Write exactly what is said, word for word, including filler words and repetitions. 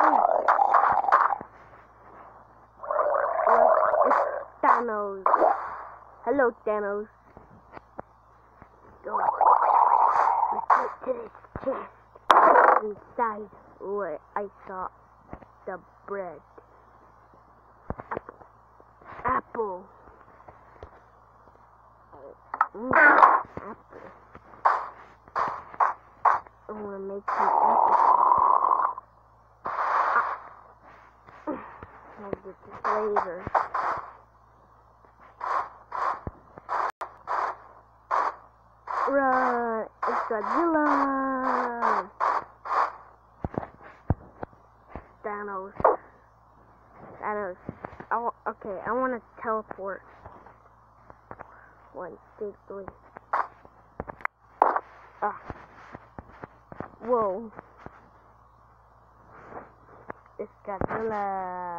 Look, it's Thanos. Hello, Thanos. Go. Let's get to this chest. Inside where I saw the bread. Apple. Mm, apple. I'm gonna make some apple. Ah. I'll get this later. Run! It's Godzilla! Thanos. Thanos. I w okay, I want to teleport. One, two, three. Ah. Whoa. It's Godzilla.